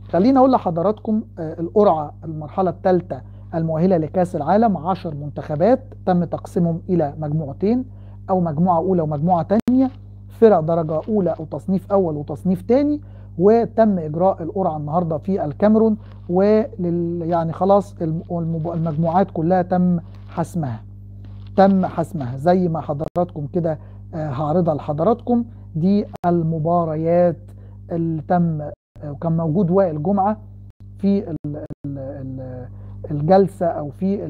خليني اقول لحضراتكم القرعه المرحله الثالثه المؤهله لكاس العالم 10 منتخبات تم تقسيمهم الى مجموعتين او مجموعه اولى ومجموعه ثانيه، فرق درجه اولى او تصنيف اول وتصنيف ثاني. وتم اجراء القرعه النهارده في الكاميرون، يعني خلاص المجموعات كلها تم حسمها زي ما حضراتكم كده هعرضها لحضراتكم. دي المباريات اللي تم، وكان موجود وائل جمعة في الجلسة أو في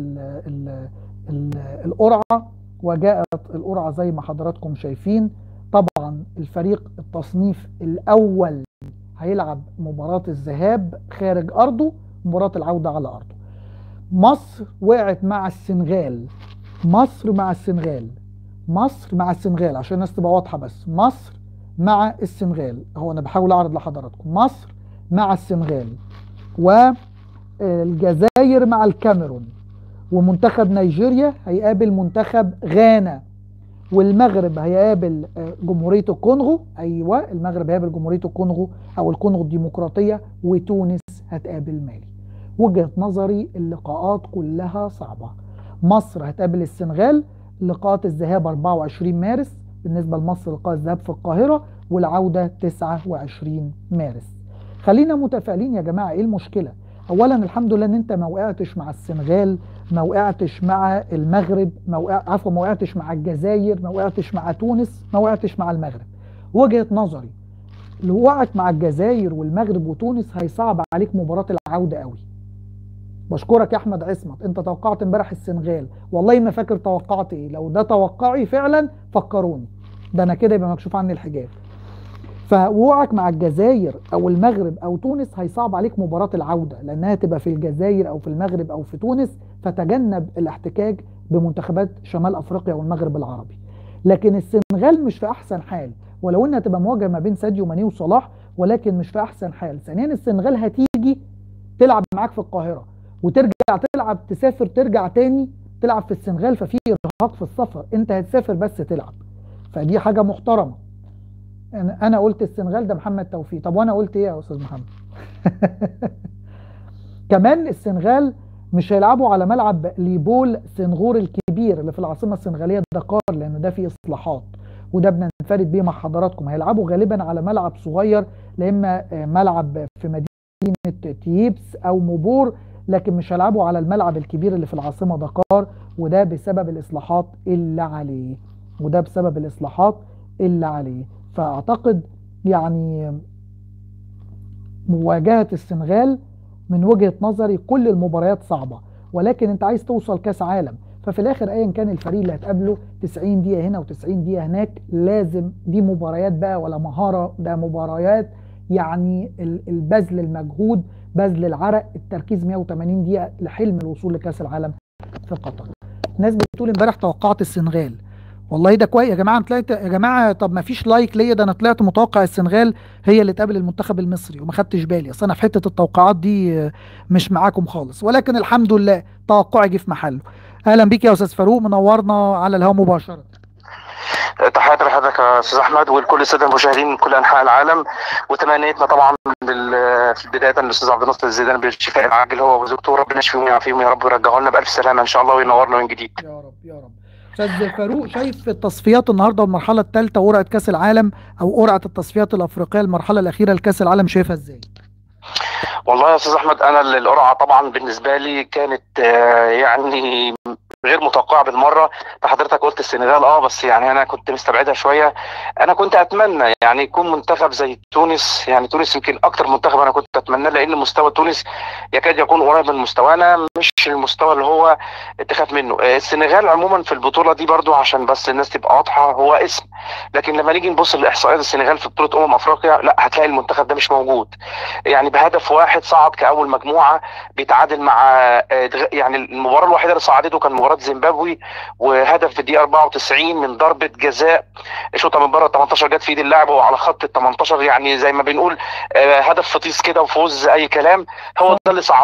القرعة، وجاءت القرعة زي ما حضراتكم شايفين. طبعا الفريق التصنيف الأول هيلعب مباراة الذهاب خارج أرضه، مباراة العودة على أرضه. مصر وقعت مع السنغال. مصر مع السنغال عشان الناس تبقى واضحة، بس مصر مع السنغال. هو أنا بحاول أعرض لحضراتكم مصر مع السنغال، والجزائر مع الكاميرون، ومنتخب نيجيريا هيقابل منتخب غانا، والمغرب هيقابل جمهورية الكونغو. أيوة، المغرب هيقابل جمهورية الكونغو أو الكونغو الديمقراطية، وتونس هتقابل مالي. وجهة نظري اللقاءات كلها صعبة. مصر هتقابل السنغال، لقاءات الذهاب 24 مارس بالنسبة لمصر، لقاء الذهاب في القاهرة، والعودة 29 مارس. خلينا متفائلين يا جماعة. ايه المشكلة؟ اولا الحمد لله ان انت ما وقعتش مع السنغال، ما وقعتش مع المغرب، ما وقعتش مع الجزائر، ما وقعتش مع تونس، ما وقعتش مع المغرب. وجهة نظري اللي وقعت مع الجزائر والمغرب وتونس هيصعب عليك مباراة العودة قوي. بشكرك يا احمد عصمت، انت توقعت امبارح السنغال، والله ما فاكر توقعت ايه. لو ده توقعي فعلا فكروني، ده انا كده يبقى مكشوف عني الحجاب. فوقعك مع الجزائر او المغرب او تونس هيصعب عليك مباراة العودة، لانها تبقى في الجزائر او في المغرب او في تونس، فتجنب الاحتكاك بمنتخبات شمال افريقيا والمغرب العربي. لكن السنغال مش في احسن حال، ولو انها تبقى مواجهة ما بين ساديو ماني وصلاح، ولكن مش في احسن حال. ثانيا السنغال هتيجي تلعب معاك في القاهرة، وترجع تلعب، تسافر ترجع تاني تلعب في السنغال، ففي ارهاق في السفر. انت هتسافر بس تلعب، فدي حاجة محترمة. انا قلت السنغال ده محمد توفيق. طب وانا قلت ايه يا استاذ محمد؟ كمان السنغال مش هيلعبوا على ملعب ليبول سنغور الكبير اللي في العاصمة السنغالية دكار، لان ده فيه اصلاحات، وده بننفرد بيه مع حضراتكم. هيلعبوا غالبا على ملعب صغير، لا اما ملعب في مدينة تييبس او موبور، لكن مش هيلعبوا على الملعب الكبير اللي في العاصمة دكار، وده بسبب الاصلاحات اللي عليه. فاعتقد يعني مواجهة السنغال من وجهة نظري كل المباريات صعبة، ولكن انت عايز توصل كاس عالم، ففي الاخر ايا كان الفريق اللي هتقابله 90 دقيقة هنا و90 دقيقة هناك، لازم دي مباريات بقى ولا مهارة، ده مباريات يعني البذل المجهود، بذل العرق، التركيز 180 دقيقة لحلم الوصول لكاس العالم في قطر. الناس بتقول امبارح توقعت السنغال، والله ده كويس يا جماعه. انا طلعت يا جماعه، طب ما فيش لايك ليا، ده انا طلعت متوقع السنغال هي اللي تقابل المنتخب المصري وما خدتش بالي. اصل انا في حته التوقعات دي مش معاكم خالص، ولكن الحمد لله توقعي جه في محله. اهلا بيك يا استاذ فاروق، منورنا على الهواء مباشره. تحياتي لحضرتك يا استاذ احمد ولكل الساده المشاهدين من كل انحاء العالم، وتمنيتنا طبعا في بدايه للاستاذ عبد الناصر الزيدان بالشفاء العاجل هو وزوجته، ربنا يشفيهم ويعافيهم يا رب، ويرجعوا لنا بالف سلامه ان شاء الله وينورنا من جديد. يا رب يا رب. استاذ فاروق، شايف التصفيات النهارده والمرحله الثالثه قرعه كاس العالم او قرعه التصفيات الافريقيه المرحله الاخيره لكاس العالم، شايفها ازاي؟ والله يا استاذ احمد، انا القرعه طبعا بالنسبه لي كانت يعني غير متوقعه بالمره. فحضرتك قلت السنغال، بس يعني انا كنت مستبعدها شويه. انا كنت اتمنى يعني يكون منتخب زي تونس، يعني تونس يمكن اكتر منتخب انا كنت اتمناه، لان مستوى تونس يكاد يكون قريب من مستوانا، مش المستوى اللي هو تخاف منه. السنغال عموما في البطوله دي برضو عشان بس الناس تبقى واضحه هو اسم، لكن لما نيجي نبص لاحصائيات السنغال في بطوله افريقيا، لا هتلاقي المنتخب ده مش موجود. يعني بهدف واحد صعد كاول مجموعه، بيتعادل مع يعني المباراه الوحيده اللي صعدته كان مباراه زيمبابوي، وهدف في الدقيقه 94 من ضربه جزاء شوطه من بره ال 18 جت في ايد اللاعب وعلى خط ال 18، يعني زي ما بنقول هدف فطيس كده وفوز اي كلام، هو ده اللي صعدهم.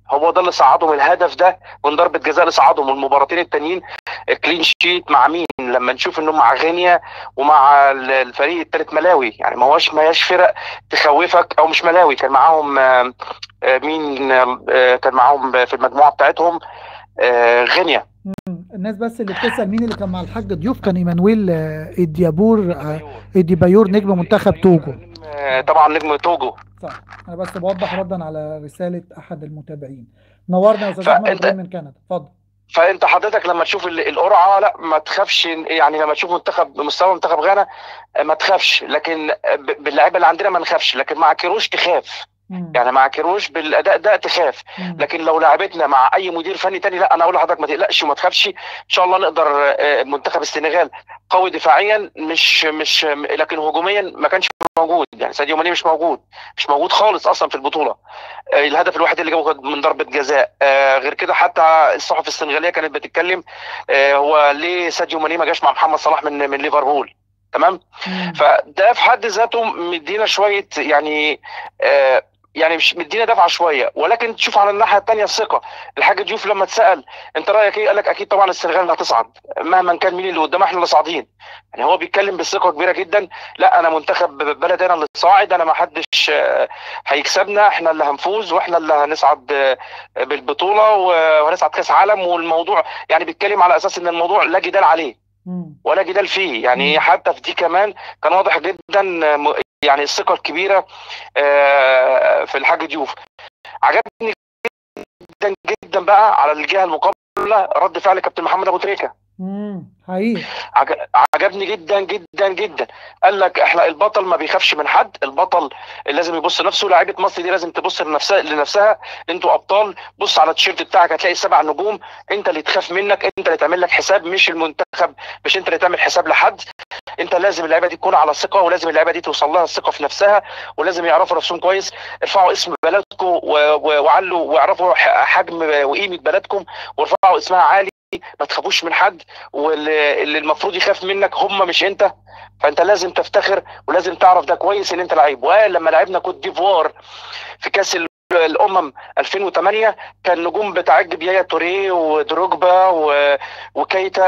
هو ده اللي صعدهم، الهدف ده من ضربه جزاء اللي صعدهم. والمباراتين التانيين كلين شيت مع مين؟ لما نشوف انهم مع غينيا ومع الفريق الثالث ملاوي، يعني ما هياش فرق تخوفك، او مش ملاوي، كان معاهم مين كان معاهم في المجموعه بتاعتهم؟ غينيا. الناس بس اللي بتسأل مين اللي كان مع الحاج ضيوف، كان ايمانويل إديبايور نجم منتخب توجو. طبعا نجم توجو. صح، انا بس بوضح ردا على رسالة احد المتابعين. نورنا يا استاذ احمد ابراهيم من كندا، اتفضل. فانت حضرتك لما تشوف القرعه، لا ما تخافش، يعني لما تشوف مستوى منتخب غانا ما تخافش، لكن باللعيبه اللي عندنا ما نخافش، لكن مع كيروش تخاف. يعني مع كيروش بالاداء ده تخاف، لكن لو لعبتنا مع اي مدير فني تاني، لا انا اقول لحضرتك ما تقلقش وما تخافش، ان شاء الله نقدر. منتخب السنغال قوي دفاعيا، مش لكن هجوميا ما كانش موجود، يعني ساديو ماني مش موجود خالص اصلا في البطوله. الهدف الوحيد اللي جابه من ضربه جزاء. غير كده حتى الصحف السنغاليه كانت بتتكلم هو ليه ساديو ماني ما جاش مع محمد صلاح من ليفربول. تمام. فده في حد ذاته مدينا شويه، يعني مش مدينا دفعه شويه، ولكن تشوف على الناحيه الثانيه الثقه. الحاج ضيوف لما اتسال انت رايك ايه، قال لك اكيد طبعا السنغال اللي هتصعد مهما كان مين اللي قدام، احنا اللي صاعدين. يعني هو بيتكلم بثقه كبيره جدا، لا انا منتخب بلدي انا اللي صاعد، انا ما حدش هيكسبنا، احنا اللي هنفوز واحنا اللي هنصعد بالبطوله وهنصعد كاس عالم. والموضوع يعني بيتكلم على اساس ان الموضوع لا جدال عليه ولا جدال فيه، يعني حتى في دي كمان كان واضح جدا يعني الثقه الكبيره في الحاج ضيوف. عجبني جدا جدا بقى على الجهه المقابله رد فعل كابتن محمد ابو تريكه. حقيقي عجبني جدا جدا جدا. قال لك احنا البطل ما بيخافش من حد، البطل لازم يبص لنفسه، لاعيبه مصر دي لازم تبص لنفسها. انتوا ابطال، بص على التيشيرت بتاعك هتلاقي 7 نجوم، انت اللي تخاف منك، انت اللي تعمل لك حساب، مش المنتخب، مش انت اللي تعمل حساب لحد. انت لازم اللعيبه دي تكون على ثقه، ولازم اللعيبه دي توصل لها الثقه في نفسها، ولازم يعرفوا نفسهم كويس. ارفعوا اسم بلدكم وعلوا واعرفوا حجم وقيمه بلدكم، وارفعوا اسمها عالي، ما تخافوش من حد، واللي المفروض يخاف منك هم مش انت. فانت لازم تفتخر ولازم تعرف ده كويس ان انت لعيب. ولما لعبنا كوت ديفوار في كاس الامم 2008 كان نجوم بتعج بيايا توريه ودروجبا وكيتا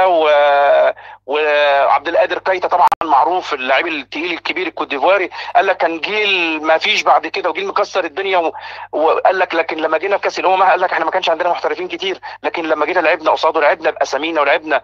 وعبد القادر كيتا، طبعا معروف اللاعب التقيل الكبير الكوت ديفواري. قال لك كان جيل ما فيش بعد كده وجيل مكسر الدنيا وقال لك لكن لما جينا في كاس الامم قال لك احنا ما كانش عندنا محترفين كتير، لكن لما جينا لعبنا قصاده لعبنا باسامينا ولعبنا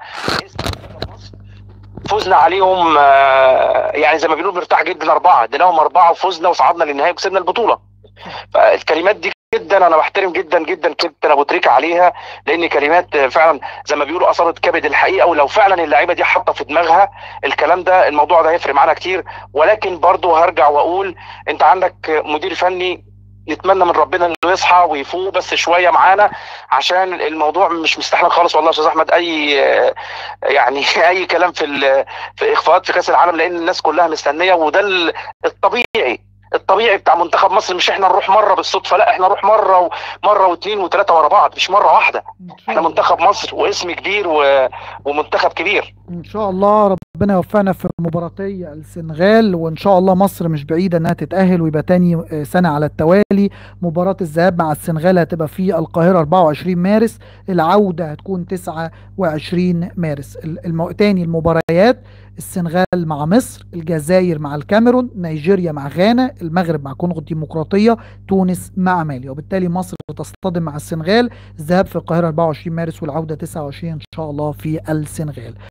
فزنا عليهم. يعني زي ما بيقولوا مرتاح جدا، 4 اديناهم 4 وفزنا وصعدنا للنهائي وكسبنا البطوله. فالكلمات دي جدا انا بحترم جدا جدا كابتن ابو تريكه عليها، لان كلمات فعلا زي ما بيقولوا اثرت كبد الحقيقه. ولو فعلا اللعيبه دي حاطه في دماغها الكلام ده، الموضوع ده هيفرق معانا كتير. ولكن برضو هرجع واقول انت عندك مدير فني، نتمنى من ربنا انه يصحى ويفوق بس شويه معانا، عشان الموضوع مش مستحمل خالص والله يا استاذ احمد يعني اي كلام في اخفاقات في كاس العالم، لان الناس كلها مستنيه. وده الطبيعي بتاع منتخب مصر، مش احنا نروح مره بالصدفه، لا احنا نروح مره واثنين وثلاثه ورا بعض، مش مره واحده. احنا منتخب مصر واسم كبير ومنتخب كبير. ان شاء الله ربنا يوفقنا في مباراتي السنغال، وان شاء الله مصر مش بعيده انها تتاهل ويبقى تاني سنه على التوالي. مباراه الذهاب مع السنغال هتبقى في القاهره 24 مارس، العوده هتكون 29 مارس. تاني المباريات: السنغال مع مصر، الجزائر مع الكاميرون، نيجيريا مع غانا، المغرب مع كونغو الديمقراطيه، تونس مع مالي. وبالتالي مصر تصطدم مع السنغال، الذهاب في القاهره 24 مارس والعوده 29 ان شاء الله في السنغال.